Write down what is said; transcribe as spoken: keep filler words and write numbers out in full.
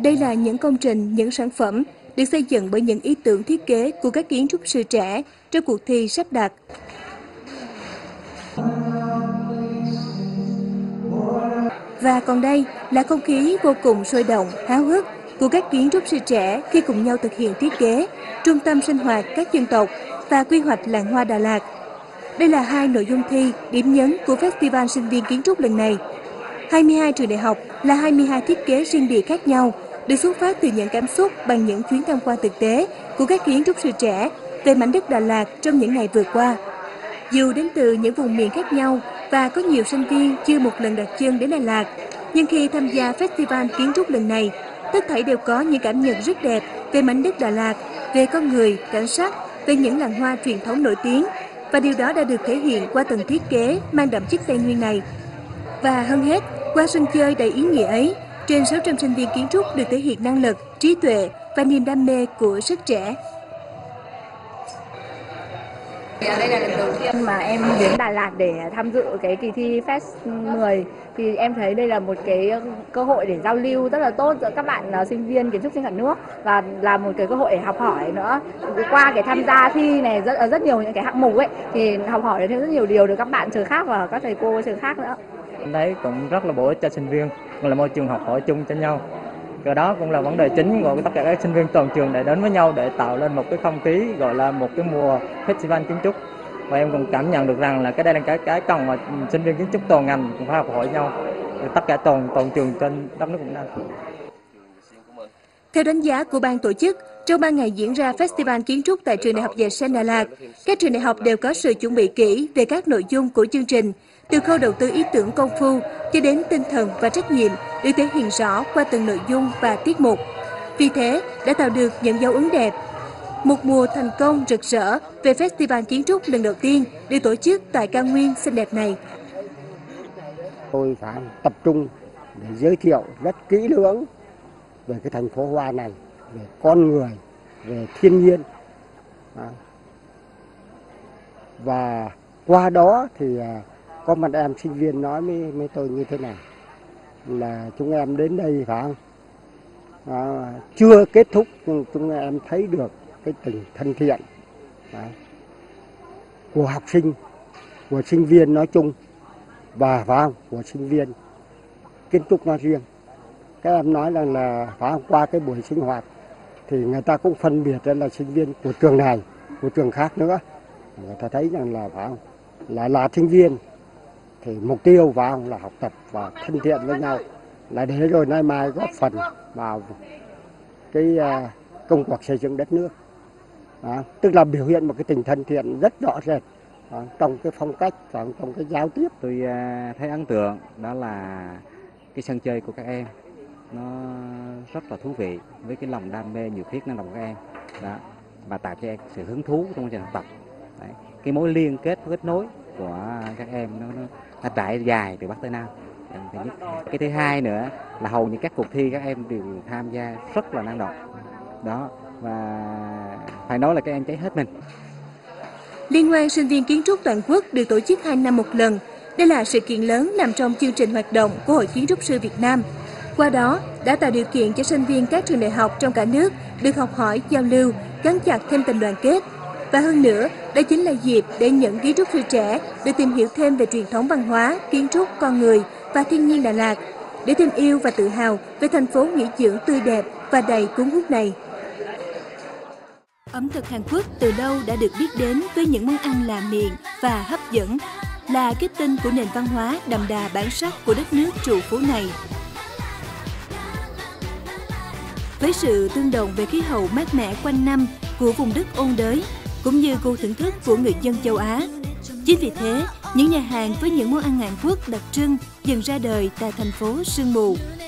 Đây là những công trình, những sản phẩm được xây dựng bởi những ý tưởng thiết kế của các kiến trúc sư trẻ trong cuộc thi sắp đặt. Và còn đây là không khí vô cùng sôi động, háo hức của các kiến trúc sư trẻ khi cùng nhau thực hiện thiết kế trung tâm sinh hoạt các dân tộc và quy hoạch làng hoa Đà Lạt. Đây là hai nội dung thi điểm nhấn của Festival Sinh viên Kiến trúc lần này. hai mươi hai trường đại học là hai mươi hai thiết kế riêng biệt khác nhau, được xuất phát từ những cảm xúc bằng những chuyến tham quan thực tế của các kiến trúc sư trẻ về mảnh đất Đà Lạt trong những ngày vừa qua. Dù đến từ những vùng miền khác nhau và có nhiều sinh viên chưa một lần đặt chân đến Đà Lạt, nhưng khi tham gia Festival Kiến trúc lần này, tất thảy đều có những cảm nhận rất đẹp về mảnh đất Đà Lạt, về con người, cảnh sắc, về những làng hoa truyền thống nổi tiếng, và điều đó đã được thể hiện qua từng thiết kế mang đậm chất Tây Nguyên này. Và hơn hết, qua sân chơi đầy ý nghĩa ấy, trên sáu trăm sinh viên kiến trúc được thể hiện năng lực, trí tuệ và niềm đam mê của sức trẻ. Đây là lần đầu tiên mà em đến Đà Lạt để tham dự cái kỳ thi Fest mười, thì em thấy đây là một cái cơ hội để giao lưu rất là tốt giữa các bạn sinh viên kiến trúc trên cả nước, và là một cái cơ hội để học hỏi nữa. Qua cái tham gia thi này rất rất nhiều những cái hạng mục ấy, thì học hỏi được thêm rất nhiều điều từ các bạn trường khác và các thầy cô trường khác nữa. Em thấy cũng rất là bổ ích cho sinh viên, cũng là môi trường học hỏi chung cho nhau. Cái đó cũng là vấn đề chính của tất cả các sinh viên toàn trường để đến với nhau để tạo lên một cái không khí gọi là một cái mùa festival kiến trúc. Và em cũng cảm nhận được rằng là cái đây là cái cái cần mà sinh viên kiến trúc toàn ngành cũng phải học hỏi nhau. Tất cả toàn toàn trường trên đất nước cũng đang. Theo đánh giá của ban tổ chức, trong ba ngày diễn ra Festival Kiến trúc tại Trường Đại học Dệt Sen Đà Lạt, các trường đại học đều có sự chuẩn bị kỹ về các nội dung của chương trình, từ khâu đầu tư ý tưởng công phu cho đến tinh thần và trách nhiệm được thể hiện rõ qua từng nội dung và tiết mục. Vì thế, đã tạo được những dấu ấn đẹp. Một mùa thành công rực rỡ về Festival Kiến trúc lần đầu tiên được tổ chức tại cao nguyên xinh đẹp này. Tôi phải tập trung để giới thiệu rất kỹ lưỡng về cái thành phố hoa này, về con người, về thiên nhiên. Và qua đó thì có một em sinh viên nói với, với tôi như thế này, là chúng em đến đây phải không? À, chưa kết thúc nhưng chúng em thấy được cái tình thân thiện à, của học sinh, của sinh viên nói chung và phải không? Của sinh viên kiến trúc nói riêng. Các em nói rằng là phải không? Qua cái buổi sinh hoạt thì người ta cũng phân biệt ra là sinh viên của trường này, của trường khác nữa. Người ta thấy rằng là phải không? Là là sinh viên thì mục tiêu vào là học tập và thân thiện với nhau, là để rồi nay mai góp phần vào cái công cuộc xây dựng đất nước. Đó, tức là biểu hiện một cái tình thân thiện rất rõ rệt đó, trong cái phong cách và trong cái giao tiếp. Tôi thấy ấn tượng đó là cái sân chơi của các em nó rất là thú vị, với cái lòng đam mê nhiệt huyết năng động của các em đó, và tạo cho em sự hứng thú trong quá trình học tập. Đấy, cái mối liên kết kết nối của các em nó, nó, nó trải dài từ Bắc tới Nam. Thứ nhất. Cái thứ hai nữa là hầu như các cuộc thi các em đều tham gia rất là năng động đó, và phải nói là các em cháy hết mình. Liên hoan sinh viên kiến trúc toàn quốc được tổ chức hai năm một lần. Đây là sự kiện lớn nằm trong chương trình hoạt động của Hội Kiến trúc sư Việt Nam. Qua đó đã tạo điều kiện cho sinh viên các trường đại học trong cả nước được học hỏi, giao lưu, gắn chặt thêm tình đoàn kết. Và hơn nữa, đây chính là dịp để những kiến trúc sư trẻ được tìm hiểu thêm về truyền thống văn hóa, kiến trúc, con người và thiên nhiên Đà Lạt, để thêm yêu và tự hào về thành phố nghỉ dưỡng tươi đẹp và đầy cuốn hút này. Ẩm thực Hàn Quốc từ lâu đã được biết đến với những món ăn lạ miệng và hấp dẫn, là kết tinh của nền văn hóa đậm đà bản sắc của đất nước trù phú này. Với sự tương đồng về khí hậu mát mẻ quanh năm của vùng đất ôn đới, cũng như gu thưởng thức của người dân châu Á, chính vì thế, những nhà hàng với những món ăn Hàn Quốc đặc trưng dần ra đời tại thành phố sương mù.